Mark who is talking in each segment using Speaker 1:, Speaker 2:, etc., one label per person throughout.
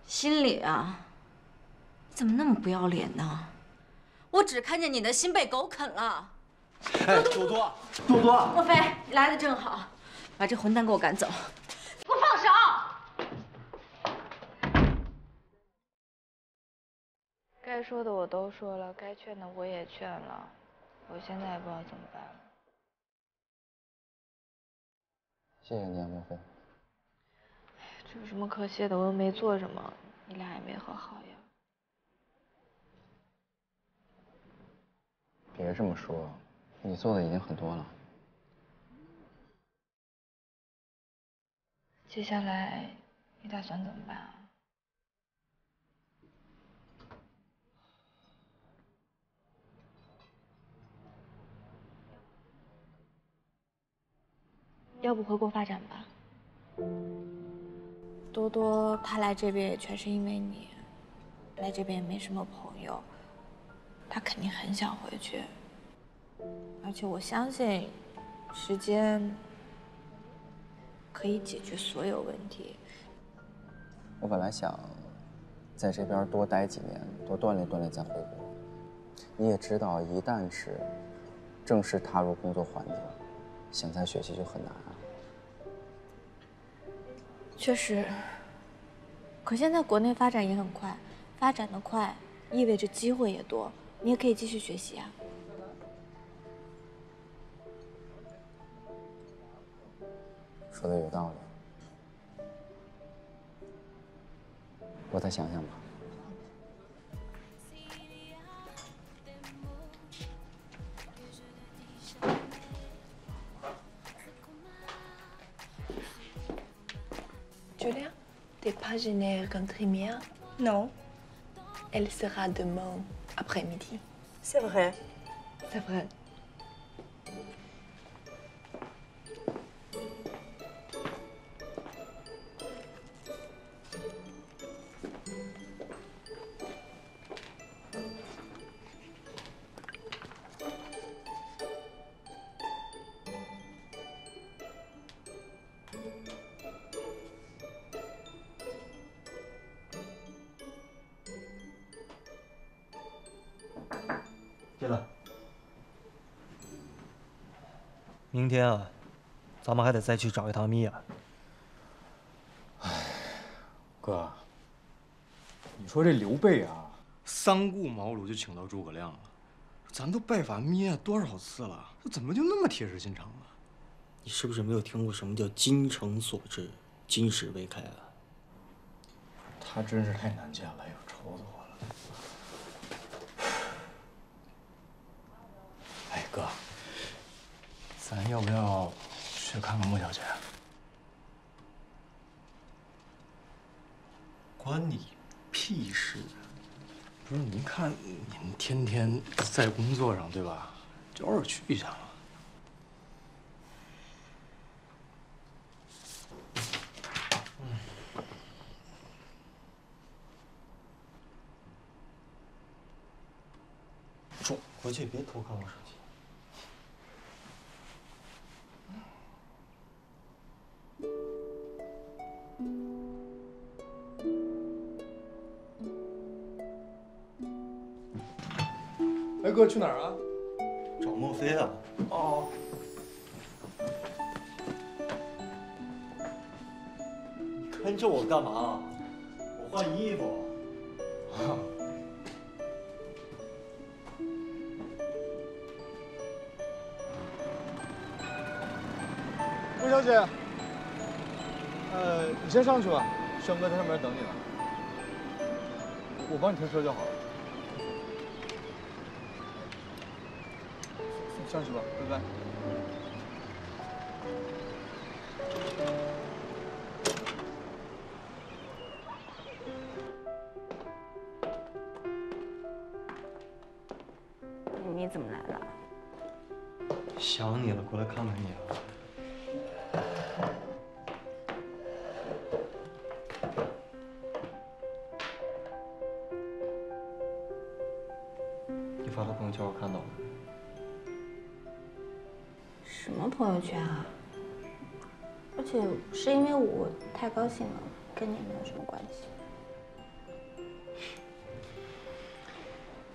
Speaker 1: 心里啊，你怎么那么不要脸呢？我只看见你的心被狗啃了。
Speaker 2: 哎，多多，多多，
Speaker 1: 莫非，你来的正好，把这混蛋给我赶走！给我放手！
Speaker 3: 该说的我都说了，该劝的我也劝了，我现在也不知道怎么办了。
Speaker 4: 谢谢你啊，莫非。
Speaker 3: 这有什么可谢的？我又没做什么，你俩也没和好呀。
Speaker 4: 别这么说，你做的已经很多了。
Speaker 3: 接下来你打算怎么办啊？要不回国发展吧？多多他来这边也全是因为你，来这边也没什么朋友，他肯定很想回去。而且我相信，时间可以解决所有问题。
Speaker 4: 我本来想在这边多待几年，多锻炼锻炼再回国。你也知道，一旦是正式踏入工作环境，想再学习就很难啊。
Speaker 3: 确实，可现在国内发展也很快，发展的快意味着机会也多，你也可以继续学习啊。
Speaker 4: 说的有道理，我再想想吧。
Speaker 5: Julia, t'es pas gênée comme Trémia?
Speaker 6: Non,
Speaker 5: Elle sera demain après-midi.
Speaker 6: c'est vrai.
Speaker 5: C'est vrai.
Speaker 2: 进来。明天啊，咱们还得再去找一趟米娅。
Speaker 7: 哥，你说这刘备啊，
Speaker 8: 三顾茅庐就请到诸葛亮了，咱都拜访米娅多少次了，这怎么就那么铁石心肠啊？
Speaker 2: 你是不是没有听过什么叫精诚所至，金石为开啊？
Speaker 7: 他真是太难见了，又愁死我了。哎，哥，咱要不要去看看莫小姐？
Speaker 8: 关你屁事！不是，您看您天天在工作上，对吧？就偶尔去一下嘛。
Speaker 2: 说回去别偷看我手机。
Speaker 7: 哎，哥，去哪儿啊？
Speaker 2: 找莫非啊？
Speaker 7: 哦。
Speaker 2: 你跟着我干嘛？我换衣服。
Speaker 7: 莫小姐，你先上去吧，生哥在上面等你呢。我帮你停车就好了。上去吧，拜拜。
Speaker 6: 你怎么来了？
Speaker 2: 想你了，过来看看你了。你发的朋友圈我看到了。
Speaker 3: 什么朋友圈啊？而且是因为我太高兴了，跟你没有什么关系。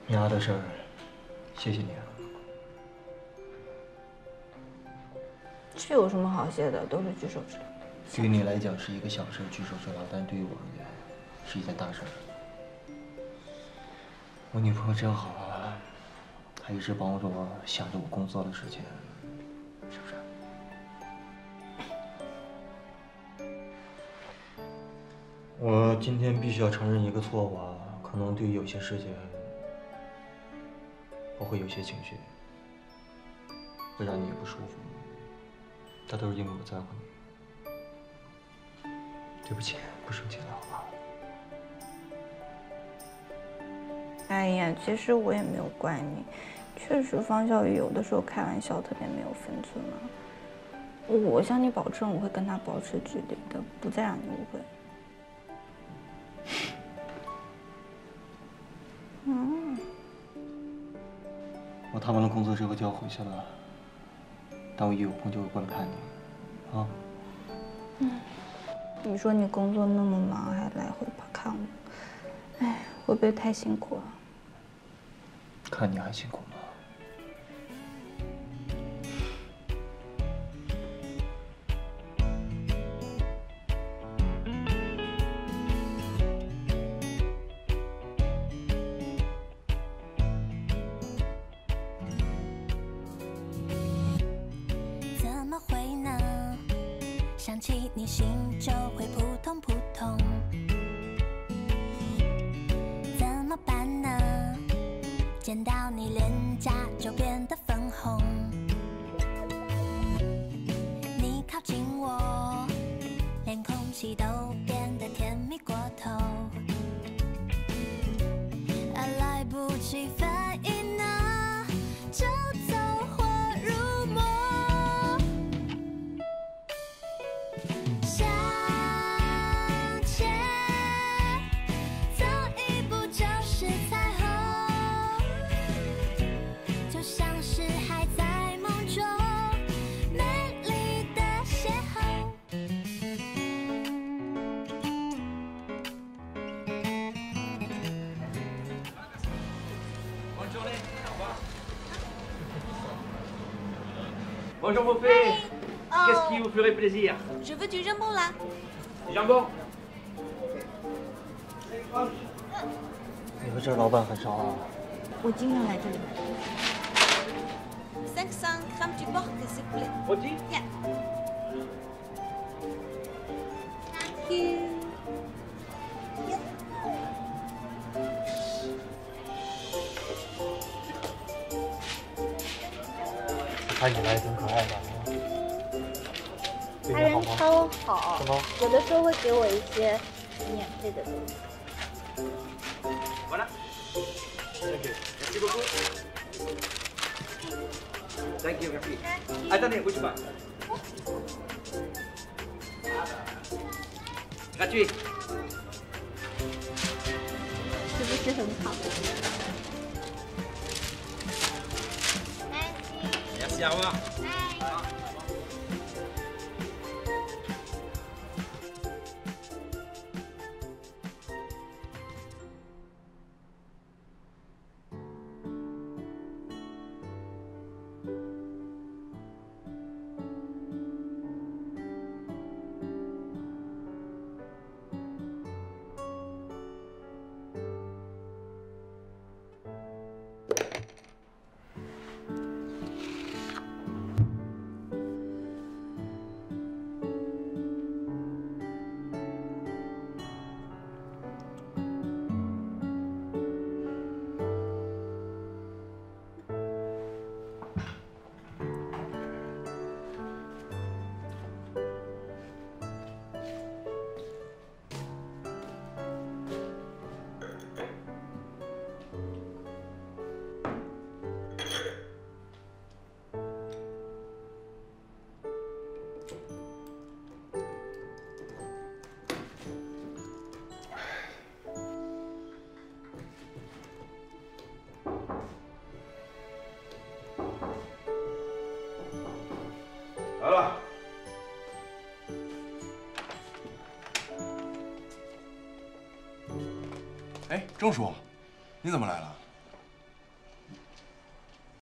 Speaker 2: 丫的事儿，谢谢你啊。
Speaker 3: 这有什么好谢的？都是举手之劳。
Speaker 2: 对于你来讲是一个小事，举手之劳，但对于我而言是一件大事。我女朋友真好啊，她一直帮着我想着我工作的事情，是不是？我今天必须要承认一个错误啊，可能对于有些事情，我会有些情绪，会让你也不舒服，但都是因为我在乎你。对不起，不生气了，好吧？
Speaker 3: 哎呀，其实我也没有怪你，确实方小雨有的时候开玩笑特别没有分寸嘛。我向你保证，我会跟他保持距离的，不再让你误会。
Speaker 2: 我谈完了工作之后就要回去了，但我一有空就会过来看你，啊？
Speaker 3: 你说你工作那么忙，还来回跑看我，哎，会不会太辛苦了？
Speaker 2: 看你还辛苦吗？
Speaker 9: 怎么会呢？想起你心就会扑通扑通，怎么办呢？见到你脸颊就变得粉红，你靠近我，连空气都变得甜蜜过头，来不及反应呢，就走火入魔。向前走一步就是彩虹，就像是还在梦中美丽的邂逅。
Speaker 10: Bonjour mon fils. Qu'est-ce qui vous ferait plaisir?
Speaker 1: Je veux du jambon là.
Speaker 10: Du jambon?
Speaker 2: 你们这儿老板很少啊。
Speaker 3: 我经常来这里买。
Speaker 1: 500 grammes du porc, s'il vous plaît.
Speaker 10: Rôti?
Speaker 1: Yeah. Thank you.
Speaker 2: 看起来挺可爱的。对
Speaker 11: 他
Speaker 2: 你好吗？
Speaker 11: 人超好，
Speaker 2: 什么？
Speaker 11: 有的时候会给我一些免费的东西。
Speaker 10: Voilà. Thank you. Merci beaucoup. Thank you, merci. Attendez, bouge pas. Gratuit.
Speaker 11: 是不是很好？
Speaker 10: Merci, au revoir. 来了。
Speaker 12: 哎，郑叔，你怎么来了？